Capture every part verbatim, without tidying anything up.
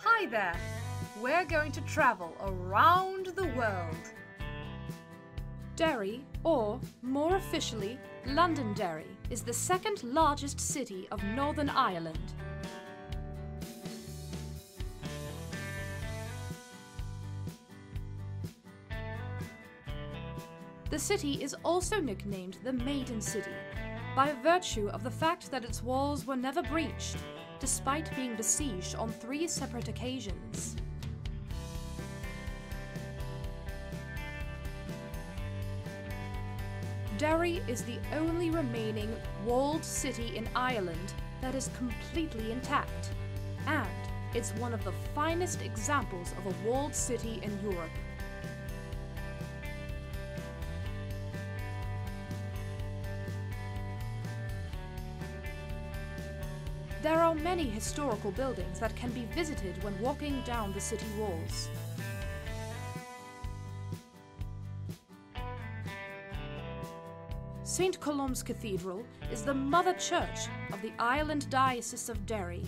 Hi there! We're going to travel around the world. Derry, or more officially, Londonderry, is the second largest city of Northern Ireland. The city is also nicknamed the Maiden City, by virtue of the fact that its walls were never breached, despite being besieged on three separate occasions. Derry is the only remaining walled city in Ireland that is completely intact, and it's one of the finest examples of a walled city in Europe. There are many historical buildings that can be visited when walking down the city walls. Saint Columba's Cathedral is the mother church of the Ireland Diocese of Derry.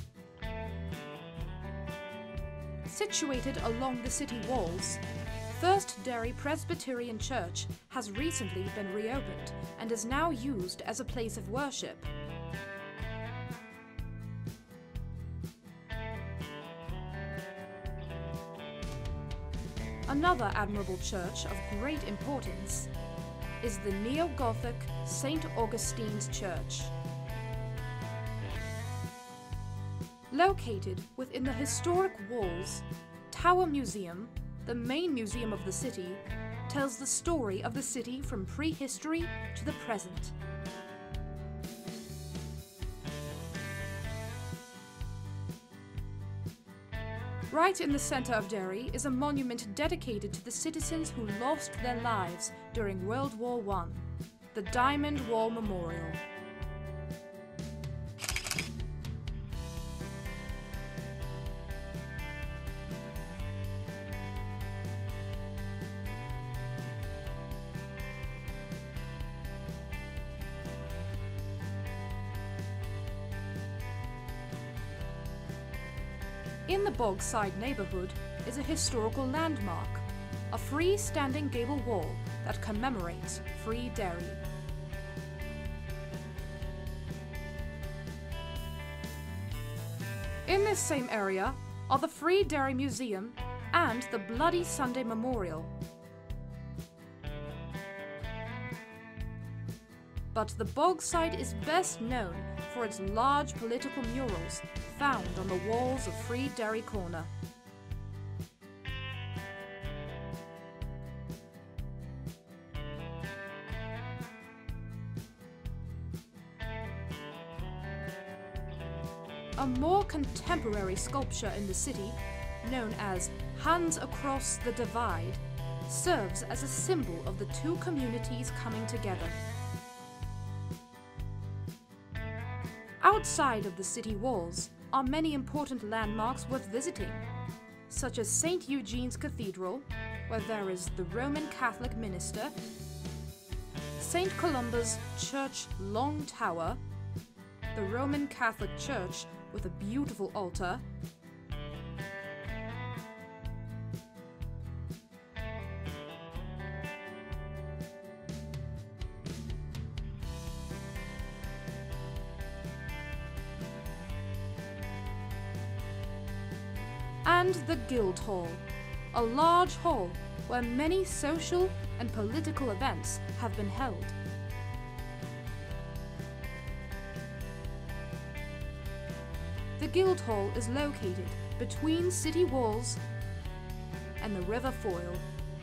Situated along the city walls, First Derry Presbyterian Church has recently been reopened and is now used as a place of worship. Another admirable church of great importance is the neo-Gothic Saint Augustine's Church. Located within the historic walls, Tower Museum, the main museum of the city, tells the story of the city from prehistory to the present. Right in the centre of Derry is a monument dedicated to the citizens who lost their lives during World War One, the Diamond Wall Memorial. In the Bogside neighbourhood is a historical landmark, a free-standing gable wall that commemorates Free Derry. In this same area are the Free Derry Museum and the Bloody Sunday Memorial. But the Bogside is best known for its large political murals found on the walls of Free Derry Corner. A more contemporary sculpture in the city, known as Hands Across the Divide, serves as a symbol of the two communities coming together. Outside of the city walls are many important landmarks worth visiting, such as Saint Eugene's Cathedral, where there is the Roman Catholic minster, Saint Columba's Church Long Tower, the Roman Catholic church with a beautiful altar, and the Guildhall, a large hall where many social and political events have been held. The Guildhall is located between city walls and the River Foyle.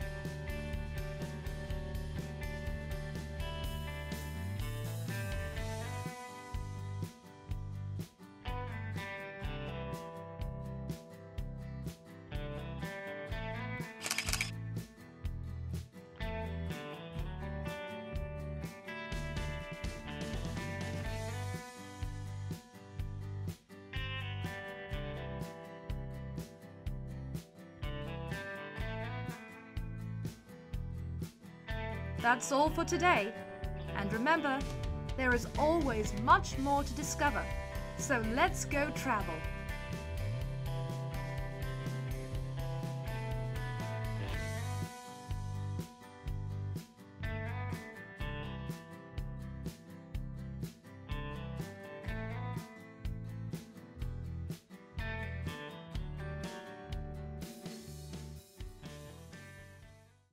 That's all for today. And remember, there is always much more to discover. So let's go travel.